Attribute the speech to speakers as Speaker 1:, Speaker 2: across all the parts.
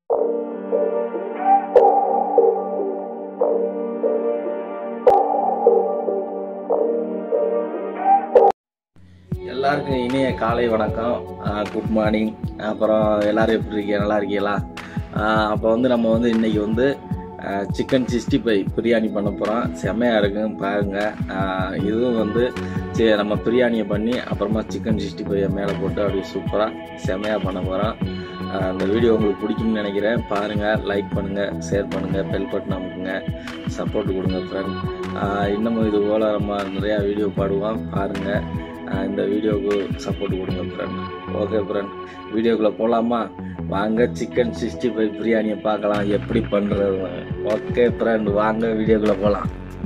Speaker 1: எல்லாருக்கும் இனிய காலை வணக்கம், குட் மார்னிங். அப்புறம் எல்லோரும் எப்படி இருக்கீங்க, நல்லா இருக்கீங்களா? அப்போ நம்ம இன்றைக்கி சிக்கன் 65 பிரியாணி பண்ண போகிறோம். செம்மையாக இருக்கும் பாருங்கள். இதுவும் நம்ம பிரியாணியை பண்ணி அப்புறமா சிக்கன் 65 மேலே போட்டு அப்படியே சூப்பராக செம்மையாக பண்ண போகிறோம். அந்த வீடியோ உங்களுக்கு பிடிக்கும்னு நினைக்கிறேன். பாருங்கள், லைக் பண்ணுங்கள், ஷேர் பண்ணுங்கள், பெல் பட்டன் அமுக்குங்க, சப்போர்ட் கொடுங்க ஃப்ரெண்ட். இன்னமும் இது போல் நம்ம நிறையா வீடியோ பாடுவோம். பாருங்கள், இந்த வீடியோவுக்கு சப்போர்ட் கொடுங்க ஃப்ரெண்ட். ஓகே ஃப்ரெண்ட், வீடியோக்குள்ளே போகலாமா? வாங்க சிக்கன் 65 பிரியாணியை பார்க்கலாம் எப்படி பண்ணுறது. ஓகே ஃப்ரெண்ட், வாங்க வீடியோக்குள்ளே போகலாம்.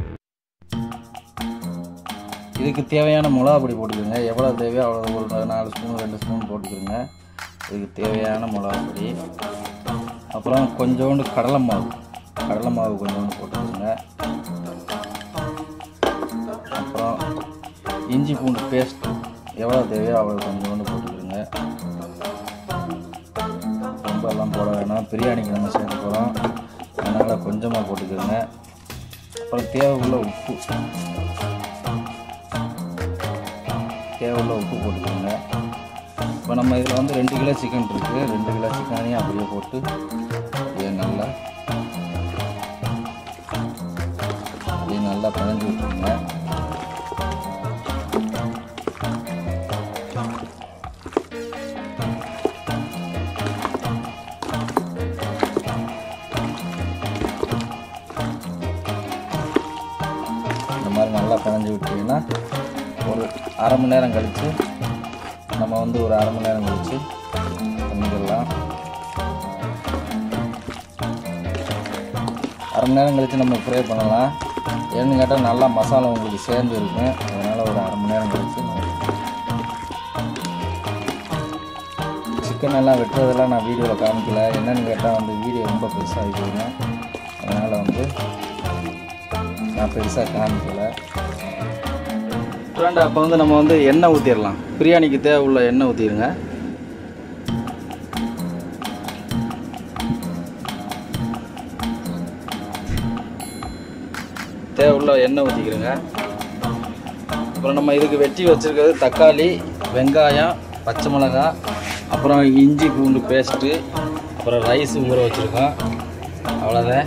Speaker 1: இதுக்கு தேவையான மிளகா பொடி போட்டுக்கோங்க. எவ்வளோ தேவையோ அவ்வளோ, ஒரு 4 ஸ்பூன் 2 ஸ்பூன் போட்டுக்கிறோங்க. இதுக்கு தேவையான மிளகா பொடி. அப்புறம் கொஞ்சோண்டு கடலை மாவு கொஞ்சோண்டு போட்டுக்கோங்க. அப்புறம் இஞ்சி பூண்டு பேஸ்ட் எவ்வளோ தேவையோ அவ்வளோ கொஞ்சோண்டு போட்டுக்கிறோங்க. ரொம்ப எல்லாம் போட வேணாம், பிரியாணிக்கு நம்ம சேர்க்க போகிறோம், அதனால் கொஞ்சமாக போட்டுக்கிறோங்க. அப்புறம் தேவையுள்ள உப்பு போட்டுக்கிறோங்க. இப்போ நம்ம இதில் 2 கிலோ சிக்கன் இருக்குது. 2 கிலோ சிக்கனையும் அப்படியே போட்டு நல்லா பிணைஞ்சு விட்டுருங்க. இந்த மாதிரி நல்லா பிணைஞ்சு விட்டிங்கன்னா ஒரு அரை மணி நேரம் கழித்து நம்ம ஒரு அரை மணி நேரம் கழித்து பண்ணிக்கலாம். அரை மணி நேரம் கழித்து நம்ம ஃப்ரை பண்ணலாம். ஏன்னு கேட்டால் நல்லா மசாலா உங்களுக்கு சேர்ந்து இருக்கும். அதனால் ஒரு அரை மணி நேரம் கழித்து சிக்கன் எல்லாம் வெட்டுறதெல்லாம் நான் வீடியோவில் காமிக்கல. என்னென்னு கேட்டால் வீடியோ ரொம்ப பெருசாக இருக்குதுங்க. அதனால் நான் பெருசாக காமிக்கலை ஃப்ரெண்ட். அப்போ நம்ம எண்ணெய் ஊற்றிடலாம். பிரியாணிக்கு தேவை உள்ள எண்ணெய் ஊற்றிடுங்க. தேவையுள்ள எண்ணெய் ஊற்றிக்கிறோங்க. அப்புறம் நம்ம இதுக்கு வெட்டி வச்சுருக்கிறது தக்காளி, வெங்காயம், பச்சை மிளகாய், அப்புறம் இஞ்சி பூண்டு பேஸ்ட்டு, அப்புறம் ரைஸ் ஊற வச்சுருக்கோம். அவ்வளோதான்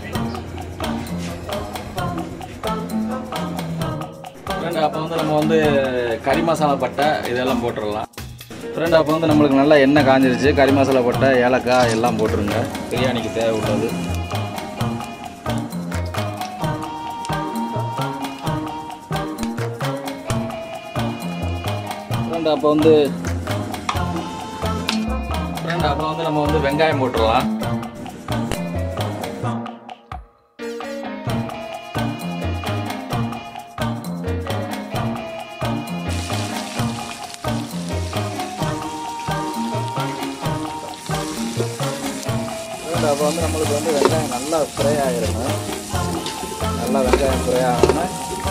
Speaker 1: ஃப்ரெண்ட். அப்போ நம்ம கறி மசாலா பட்டை இதெல்லாம் போட்டுடலாம் ஃப்ரெண்ட். அப்போ நம்மளுக்கு நல்லா எண்ணெய் காஞ்சிருச்சு. கறி மசாலா பட்டை, ஏலக்காய் எல்லாம் போட்டுருங்க. பிரியாணிக்கு தேவை உள்ளது. அப்போ நம்ம வெங்காயம் போட்டுடலாம். அப்போ நம்மளுக்கு வெங்காயம் நல்லா ஃப்ரை ஆகிடணும். நல்லா வெங்காயம் ஃப்ரை ஆகணும்.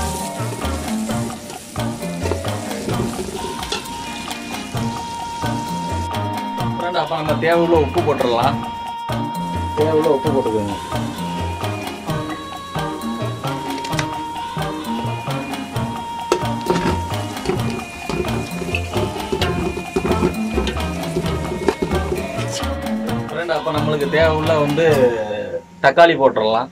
Speaker 1: அப்போ நம்ம தேவையுள்ள உப்பு போட்டுடலாம். தேவையுள்ள உப்பு போட்டுக்கோங்க. ஃப்ரெண்ட், அப்போ நம்மளுக்கு தேவையுள்ள தக்காளி போட்டுடலாம்.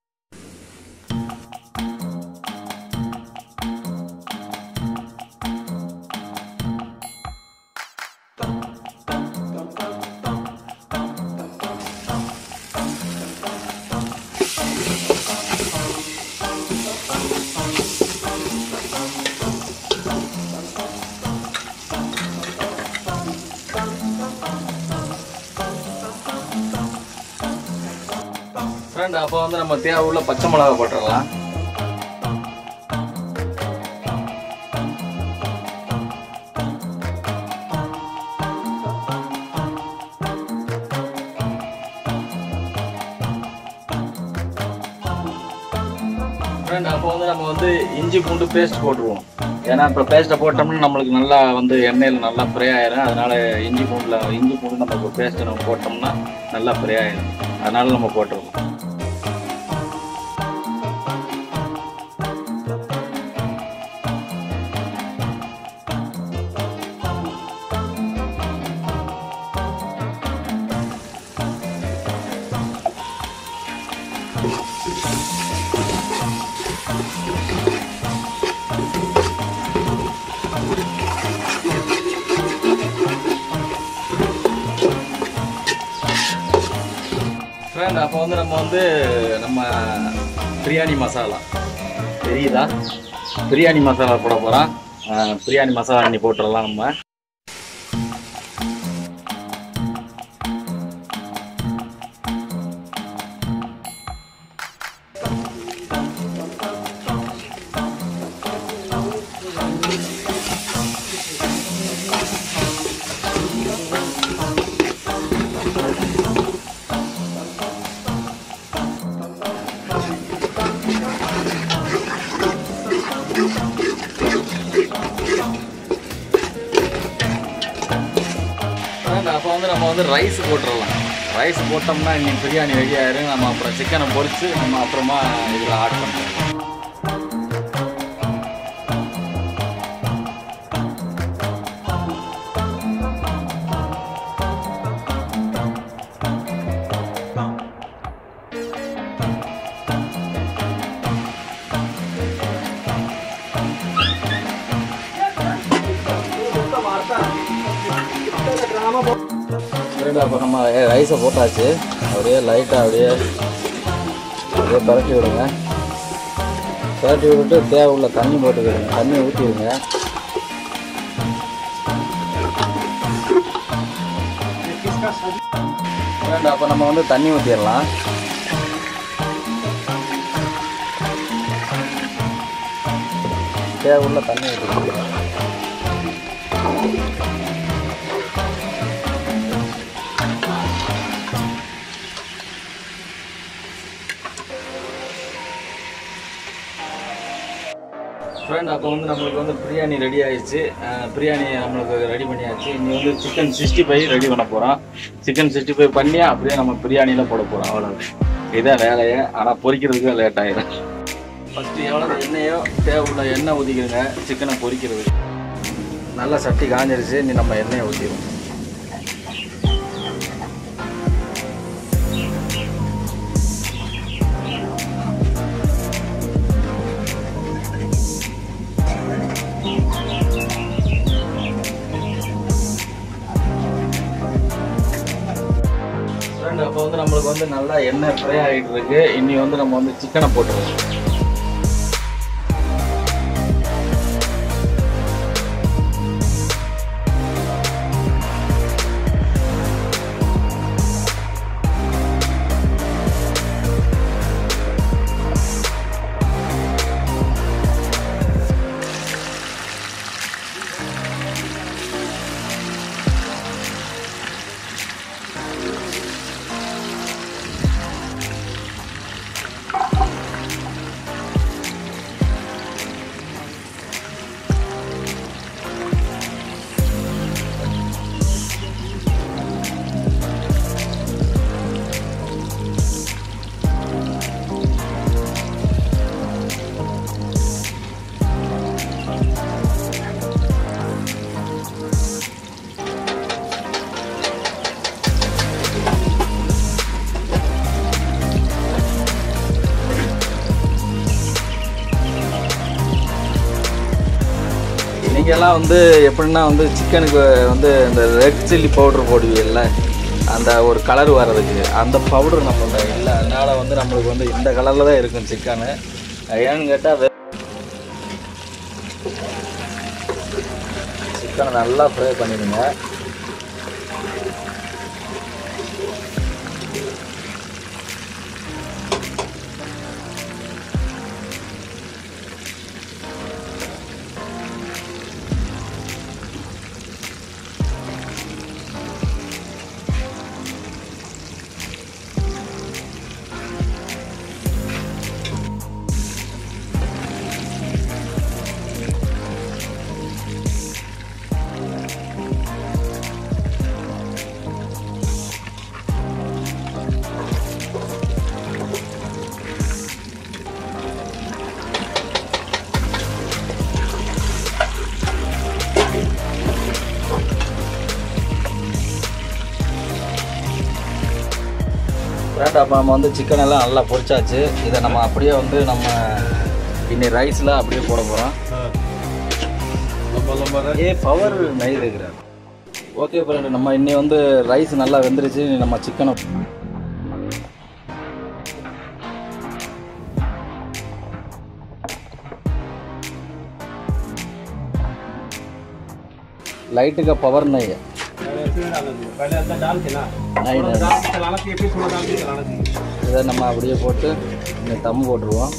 Speaker 1: ஃப்ரெண்ட், அப்போ நம்ம தேவையுள்ள பச்சை மிளகா போட்டுடலாம். ஃப்ரெண்ட், அப்போ நம்ம இஞ்சி பூண்டு பேஸ்ட் போட்டுருவோம். ஏன்னா இப்போ பேஸ்ட்டை போட்டோம்னா நம்மளுக்கு நல்லா வந்து எண்ணெயில் நல்லா ஃப்ரை ஆயிரும். அதனால இஞ்சி பூண்டு நம்ம இப்போ பேஸ்ட்டை நம்ம போட்டோம்னா நல்லா ஃப்ரை ஆயிரும். அதனால நம்ம போட்டுருவோம். ஃப்ரெண்ட், அப்போ வந்து நம்ம பிரியாணி மசாலா தெரியுதா? பிரியாணி மசாலா போட போகிறோம். பிரியாணி மசாலா அன்னி போட்டுடலாம் நம்ம. அப்போ வந்து நம்ம ரைஸ் போட்டுடலாம். ரைஸ் போட்டோம்னா இன்னைக்கு பிரியாணி ரெடி ஆயிரும். நம்ம அப்புறம் சிக்கனை பொரித்து நம்ம அப்புறமா இதில் ஆட் பண்ணுறோம். அப்போ நம்ம ரைஸை போட்டாச்சு. அப்படியே லைட்டாக அப்படியே பரட்டி விடுங்க. பரட்டி விட்டுட்டு தேவை உள்ள தண்ணி போட்டுக்கிடுங்க. தண்ணி ஊற்றிடுங்க. அப்போ நம்ம தண்ணி ஊற்றிடலாம். தேவை உள்ள தண்ணி ஊற்றிடுங்க. ஃப்ரெண்ட், அப்போ நம்மளுக்கு பிரியாணி ரெடி ஆயிடுச்சு. பிரியாணி நம்மளுக்கு ரெடி பண்ணியாச்சு. இனி சிக்கன் 65 ரெடி பண்ண போகிறோம். சிக்கன் 65 பண்ணி அப்படியே நம்ம பிரியாணியில் போட போகிறோம். அவ்வளோ இதான் வேலையை. ஆனால் பொரிக்கிறதுக்கு லேட் ஆகிடும். ஃபஸ்ட்டு எவ்வளோ எண்ணெயோ தேவை உள்ள எண்ணெய் ஊற்றிக்கிறங்க. சிக்கனை பொரிக்கிறது நல்லா சட்டி காஞ்சிருச்சு. இனி நம்ம எண்ணெயை ஊற்றிடுவோம். அப்போ நம்மளுக்கு நல்லா எண்ணெய் ஃப்ரை ஆகிட்டு இருக்கு. இனி நம்ம சிக்கனை போட்டுருவோம். நீங்கள்லாம் எப்படின்னா சிக்கனுக்கு இந்த ரெட் சில்லி பவுடர் போடுவீங்கல்ல, அந்த ஒரு கலர் வர்றதுக்கு அந்த பவுடர் நம்மள்ட்ட இல்லை. அதனால் நம்மளுக்கு இந்த கலரில் தான் இருக்கும் சிக்கனு. ஏன்னு கேட்டால் சிக்கனை நல்லா ஃப்ரை பண்ணிடுங்க. ஃப்ரெண்ட் அப்போ நம்ம வந்து சிக்கன் எல்லாம் நல்லா பொரிச்சாச்சு. இதை நம்ம அப்படியே வந்து நம்ம இன்னி ரைஸில் அப்படியே போட போகிறோம். பவர் நெய் இருக்கிறார். ஓகே ஃப்ரெண்ட், நம்ம இன்னி வந்து ரைஸ் நல்லா வெந்துருச்சு. நம்ம சிக்கனை लाइट का पावर नहीं है।
Speaker 2: पहले अंदर डाल के ना
Speaker 1: नहीं नहीं
Speaker 2: डाल के चलाना चाहिए, फिर थोड़ा डाल के चलाना चाहिए।
Speaker 1: இதை நம்ம அப்படியே போட்டு இந்த தம் போட்டுருவோம்.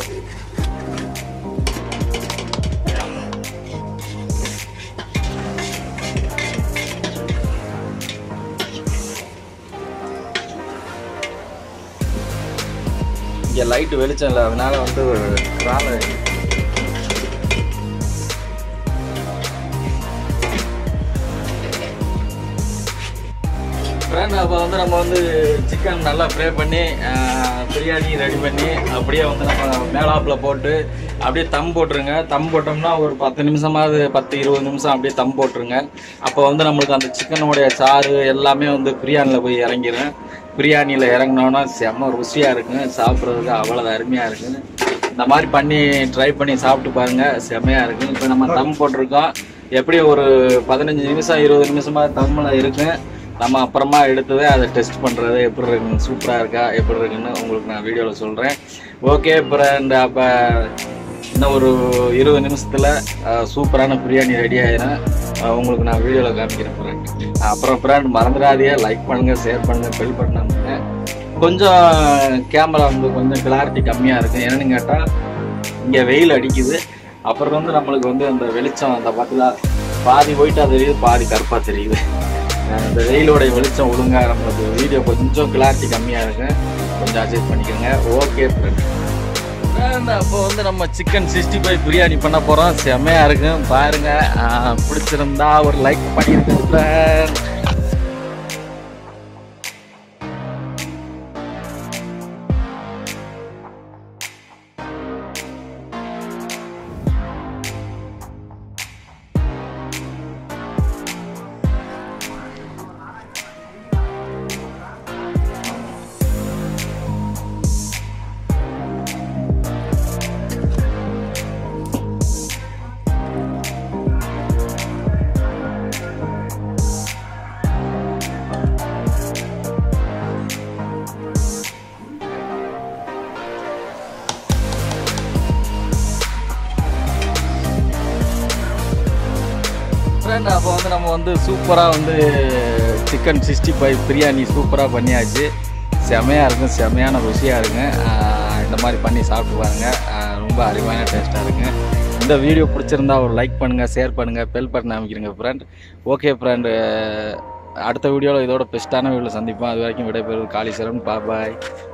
Speaker 1: இங்கே லைட்டு வெளிச்சம் இல்லை, அதனால வந்து ராலை ஃப்ரெண்ட். அப்போ வந்து நம்ம வந்து சிக்கன் நல்லா ஃப்ரை பண்ணி பிரியாணி ரெடி பண்ணி அப்படியே வந்து நம்ம மேலாப்பில் போட்டு அப்படியே தம் போட்டுருங்க. தம் போட்டோம்னா ஒரு 10 நிமிஷமாவது 10-20 நிமிஷம் அப்படியே தம் போட்டுருங்க. அப்போ வந்து நம்மளுக்கு அந்த சிக்கனுடைய சாறு எல்லாமே வந்து பிரியாணியில் போய் இறங்கிடும். பிரியாணியில் இறங்கினோன்னா செம்ம ருசியாக இருக்குங்க, சாப்பிட்றதுக்கு அவ்வளோ அருமையாக இருக்குங்க. இந்த மாதிரி பண்ணி ட்ரை பண்ணி சாப்பிட்டு பாருங்கள், செம்மையாக இருக்குது. இப்போ நம்ம தம் போட்டிருக்கோம். எப்படி ஒரு 15 நிமிஷம் 20 நிமிஷமாக தம்மில் இருக்குது. நம்ம அப்புறமா எடுத்ததே அதை டெஸ்ட் பண்ணுறது எப்படி இருக்குன்னு, சூப்பராக இருக்கா எப்படி இருக்குன்னு உங்களுக்கு நான் வீடியோவில் சொல்கிறேன். ஓகே ஃப்ரெண்ட், அப்போ இன்னும் ஒரு 20 நிமிஷத்தில் சூப்பரான பிரியாணி ரெடி ஆகிடும். உங்களுக்கு நான் வீடியோவில் காமிக்கிறேன் ஃப்ரெண்ட். அப்புறம் ஃப்ரெண்ட் மறந்துடாதீங்க, லைக் பண்ணுங்கள், ஷேர் பண்ணுங்கள், பெல் பண்ணாங்க. கொஞ்சம் கேமரா வந்து கொஞ்சம் கிளாரிட்டி கம்மியாக இருக்குது. என்னென்னு கேட்டால் இங்கே வெயில் அடிக்குது. அப்புறம் வந்து நம்மளுக்கு வந்து அந்த வெளிச்சம் அந்த பார்த்தீங்களா பாதி ஒயிட்டாக தெரியுது, பாதி கருப்பாக தெரியுது. இந்த வெயிலோடைய வெளிச்சம் ஒழுங்காக நம்மளுக்கு வீடியோ கொஞ்சம் கிளாரிட்டி கம்மியாக இருக்கு, கொஞ்சம் அட்ஜஸ்ட் பண்ணிக்கோங்க. ஓகே ஃப்ரெண்ட், அப்போ வந்து நம்ம சிக்கன் 65 பிரியாணி பண்ண போகிறோம். செம்மையாக இருக்கும் பாருங்கள். பிடிச்சிருந்தா ஒரு லைக் பண்ணியிருக்கேன் ஃப்ரெண்ட். அப்போ வந்து நம்ம வந்து சூப்பராக வந்து சிக்கன் 65 பிரியாணி சூப்பராக பண்ணியாச்சு. செமையாக இருக்கும், செமையான ருசியாக இருக்குங்க. இந்த மாதிரி பண்ணி சாப்பிட்டு பாருங்க, ரொம்ப அருமையான டேஸ்ட்டாக இருக்குங்க. இந்த வீடியோ பிடிச்சிருந்தா ஒரு லைக் பண்ணுங்கள், ஷேர் பண்ணுங்கள், பெல் பட்டன் அமைக்கிறீங்க ஃப்ரெண்ட். ஓகே ஃப்ரெண்டு, அடுத்த வீடியோவில் இதோட பெஸ்ட்டான வீடியோவில் சந்திப்போம். அது வரைக்கும் விடைபெறுவது காளீஸ்வரன். பாய்.